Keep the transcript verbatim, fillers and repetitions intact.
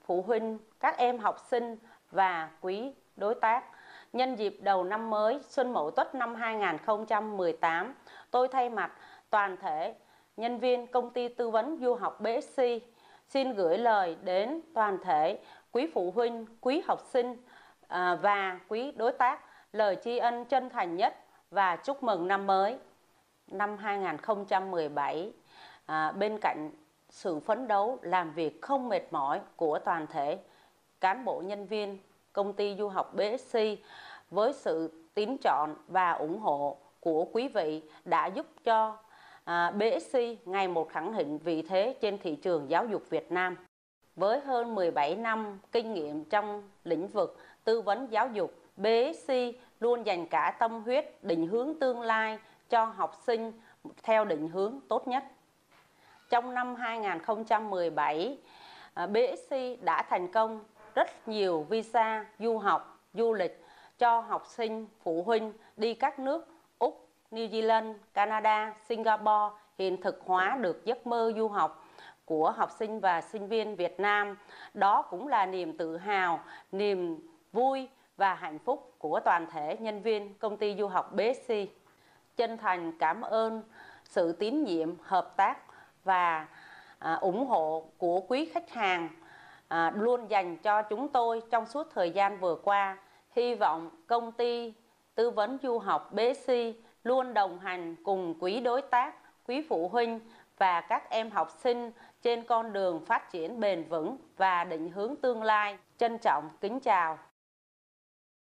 phụ huynh, các em học sinh và quý đối tác. Nhân dịp đầu năm mới Xuân Mậu Tuất năm hai nghìn không trăm mười tám, tôi thay mặt toàn thể nhân viên công ty tư vấn du học bê ét xê xin gửi lời đến toàn thể quý phụ huynh, quý học sinh à, và quý đối tác lời tri ân chân thành nhất và chúc mừng năm mới năm hai nghìn không trăm mười bảy. À, bên cạnh sự phấn đấu làm việc không mệt mỏi của toàn thể cán bộ nhân viên công ty du học bê ét xê, với sự tín chọn và ủng hộ của quý vị đã giúp cho à, bê ét xê ngày một khẳng định vị thế trên thị trường giáo dục Việt Nam. Với hơn mười bảy năm kinh nghiệm trong lĩnh vực tư vấn giáo dục, bê ét xê luôn dành cả tâm huyết định hướng tương lai cho học sinh theo định hướng tốt nhất. Trong năm hai nghìn không trăm mười bảy, bê ét xê đã thành công rất nhiều visa du học, du lịch cho học sinh, phụ huynh đi các nước Úc, New Zealand, Canada, Singapore, hiện thực hóa được giấc mơ du học của học sinh và sinh viên Việt Nam. Đó cũng là niềm tự hào, niềm vui và hạnh phúc của toàn thể nhân viên công ty du học bê ét xê. Chân thành cảm ơn sự tín nhiệm, hợp tác và à, ủng hộ của quý khách hàng à, luôn dành cho chúng tôi trong suốt thời gian vừa qua. Hy vọng công ty tư vấn du học bê ét xê luôn đồng hành cùng quý đối tác, quý phụ huynh và các em học sinh trên con đường phát triển bền vững và định hướng tương lai. Trân trọng kính chào